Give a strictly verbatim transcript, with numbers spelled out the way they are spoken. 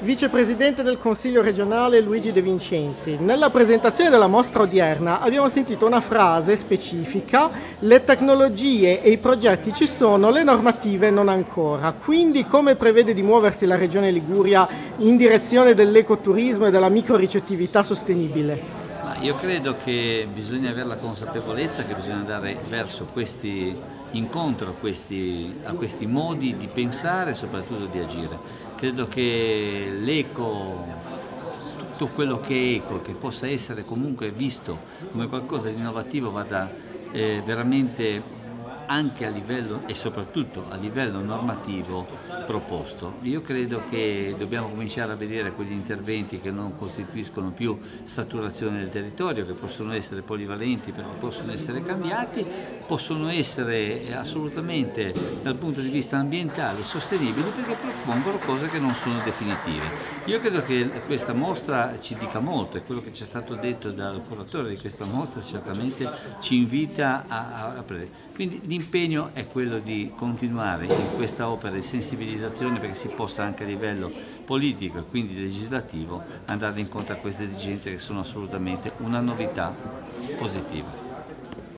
Vicepresidente del Consiglio regionale Luigi De Vincenzi. Nella presentazione della mostra odierna abbiamo sentito una frase specifica: le tecnologie e i progetti ci sono, le normative non ancora. Quindi come prevede di muoversi la Regione Liguria in direzione dell'ecoturismo e della microricettività sostenibile? Ma io credo che bisogna avere la consapevolezza che bisogna andare verso questi incontro a questi, a questi modi di pensare e soprattutto di agire. Credo che l'eco, tutto quello che è eco, che possa essere comunque visto come qualcosa di innovativo, vada eh, veramente anche a livello e soprattutto a livello normativo proposto. Io credo che dobbiamo cominciare a vedere quegli interventi che non costituiscono più saturazione del territorio, che possono essere polivalenti perché possono essere cambiati, possono essere assolutamente dal punto di vista ambientale sostenibili perché propongono cose che non sono definitive. Io credo che questa mostra ci dica molto e quello che ci è stato detto dal curatore di questa mostra certamente ci invita a, a prendere. Quindi l'impegno è quello di continuare in questa opera di sensibilizzazione perché si possa anche a livello politico e quindi legislativo andare incontro a queste esigenze che sono assolutamente una novità positiva.